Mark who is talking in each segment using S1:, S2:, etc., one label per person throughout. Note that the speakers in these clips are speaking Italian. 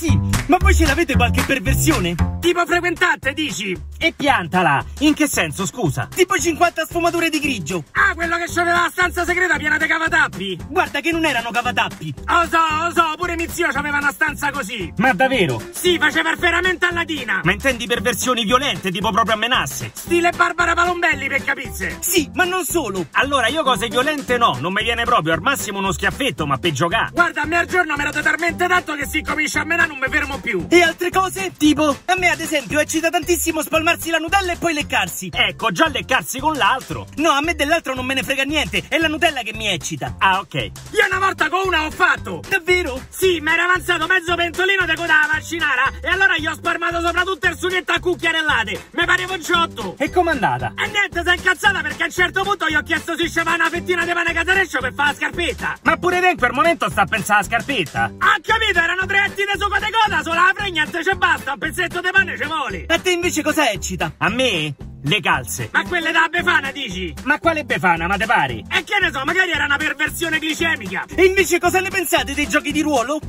S1: sì, ma voi ce l'avete qualche perversione?
S2: Tipo frequentate, dici?
S1: E piantala! In che senso, scusa? Tipo 50 sfumature di grigio.
S2: Ah, quello che c'aveva la stanza segreta piena di cavatappi.
S1: Guarda che non erano cavatappi.
S2: Lo so, pure mio zio c'aveva una stanza così.
S1: Ma davvero?
S2: Sì, faceva il ferramento a latina.
S1: Ma intendi perversioni violente, tipo proprio a menasse?
S2: Stile Barbara Palombelli, per capizze.
S1: Sì, ma non solo. Allora io cose violente no, non mi viene proprio, al massimo uno schiaffetto, ma per giocare.
S2: Guarda, a me al giorno mi erate talmente tanto che si comincia a menare non mi fermo più.
S1: E altre cose? Tipo? A me ad esempio eccita tantissimo spalmarsi la Nutella e poi leccarsi. Ecco, già leccarsi con l'altro. No, a me dell'altro non me ne frega niente, è la Nutella che mi eccita. Ah, ok.
S2: Io una volta con una ho fatto.
S1: Davvero?
S2: Sì, mi era avanzato mezzo pentolino di coda da vaccinara e allora gli ho spalmato sopra tutto il sughetto a cucchiarellate. Mi pareva un ciotto.
S1: E com'è andata?
S2: E niente, si è incazzata perché a un certo punto gli ho chiesto se c'era una fettina di pane casareccio per fare la scarpetta.
S1: Ma pure te in quel momento sta a pensare alla scarpetta?
S2: Ha capito, erano 3 etti di sugo di coda, solo la fregna e ce basta, un pezzetto di pane ci vuole.
S1: A te invece cosa eccita? A me? Le calze.
S2: Ma quelle da Befana, dici?
S1: Ma quale Befana, ma te pare?
S2: E che ne so, magari era una perversione glicemica.
S1: E invece cosa ne pensate dei giochi di ruolo?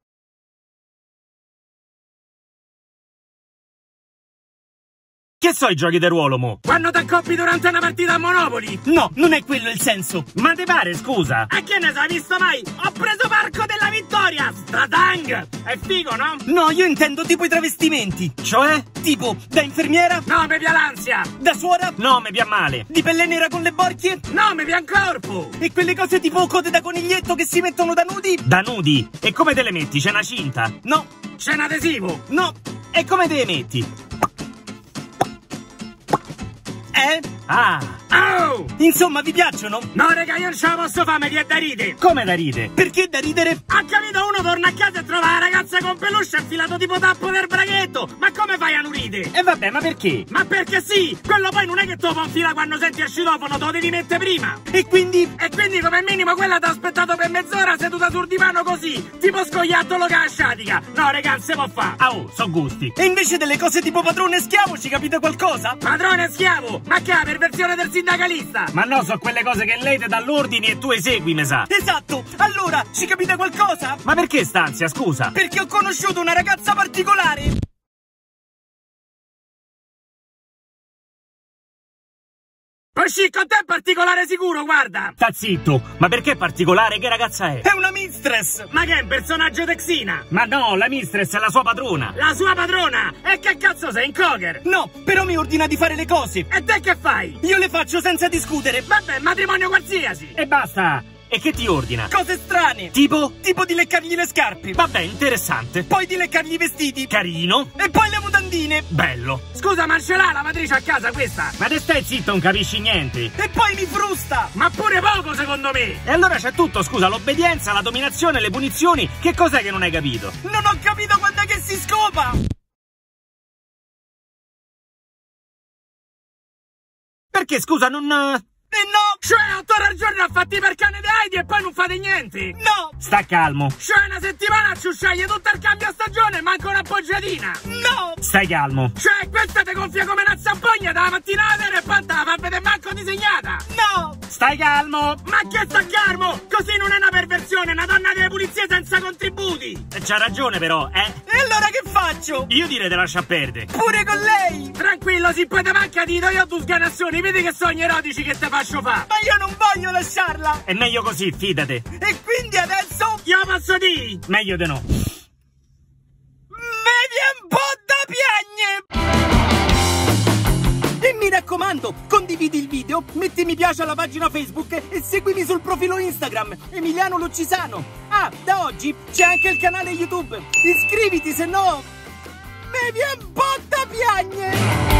S1: Che so i giochi di ruolo, mo?
S2: Quando ti accoppi durante una partita a Monopoli?
S1: No, non è quello il senso. Ma te pare, scusa?
S2: E che ne so, hai visto mai? Ho preso Parco della Vittoria! Stratang! È figo, no?
S1: No, io intendo tipo i travestimenti. Cioè? Tipo, da infermiera?
S2: No, mi pia l'ansia!
S1: Da suora? No, mi pia male. Di pelle nera con le borchie?
S2: No, mi pia un corpo!
S1: E quelle cose tipo code da coniglietto che si mettono da nudi? Da nudi? E come te le metti? C'è una cinta? No.
S2: C'è un adesivo?
S1: No. E come te le metti? Ah!
S2: Oh!
S1: Insomma, vi piacciono?
S2: No, raga, io non ce la posso fare, mi viene da ridere!
S1: Come da ridere? Perché da ridere?
S2: Ha capito, uno torna a casa e trova la ragazza con peluche infilato tipo tappo del braghetto! Ma come fai a non ridere?
S1: E vabbè, ma perché?
S2: Ma perché sì! Quello poi non è che te lo fa infilare quando senti il citofono, te lo devi mettere prima!
S1: E quindi?
S2: E quindi come minimo quella ti ha aspettato per mezz'ora seduta sul divano così, tipo scoiattolo che a sciatica! No, raga, non si può fare!
S1: Ah, oh, so gusti! E invece delle cose tipo padrone e schiavo, ci capite qualcosa?
S2: Padrone e schiavo? Ma che è la perversione del sindacalista?
S1: Ma no, so quelle cose che lei ti dà l'ordine e tu esegui, mi sa. Esatto! Allora, ci capite qualcosa? Ma perché stanzia, scusa? Perché ho conosciuto una ragazza particolare!
S2: Poi sì, con te è particolare sicuro, guarda!
S1: Sta zitto! Ma perché particolare? Che ragazza è? È una mistress!
S2: Ma che è un personaggio texina?
S1: Ma no, la mistress è la sua padrona!
S2: La sua padrona? E che cazzo sei, in cocker?
S1: No, però mi ordina di fare le cose!
S2: E te che fai?
S1: Io le faccio senza discutere!
S2: Vabbè, matrimonio qualsiasi!
S1: E basta! E che ti ordina? Cose strane! Tipo? Tipo di leccargli le scarpe! Vabbè, interessante! Poi di leccargli i vestiti! Carino! E poi le mutandine! Bello!
S2: Scusa, ma ce l'ha la matrice a casa questa?
S1: Ma te stai zitto, non capisci niente! E poi mi frusta!
S2: Ma pure poco, secondo me!
S1: E allora c'è tutto, scusa, l'obbedienza, la dominazione, le punizioni... Che cos'è che non hai capito? Non ho capito quando è che si scopa! Perché, scusa, non... no!
S2: Cioè 8 ore al giorno a fatti per cane di Heidi e poi non fate niente!
S1: No! Sta calmo!
S2: Cioè una settimana ci sceglie tutto il cambio stagione e manca un'appoggiatina!
S1: No! Stai calmo!
S2: Cioè questa ti gonfia come una zampogna dalla mattina alla sera e poi te la fa vedere manco disegnata!
S1: No! Stai calmo!
S2: Ma che sta calmo? Così non è una perversione, è una donna delle pulizie senza contributi!
S1: C'ha ragione però, E allora che faccio? Io direi te lascia perdere! Pure con lei!
S2: Tranquillo, si può te manca dito io tu sganazioni, vedi che sogni erotici che te faccio fa!
S1: Ma io non voglio lasciarla! È meglio così, fidate! E quindi adesso?
S2: Io posso dire?
S1: Meglio di no! Mi viene un po' da piagne! E mi raccomando, condividi il video, metti mi piace alla pagina Facebook e seguimi sul profilo Instagram, Emiliano Loccisano! Ah, da oggi c'è anche il canale YouTube! Iscriviti, se no... Mi viene un po' da piagne!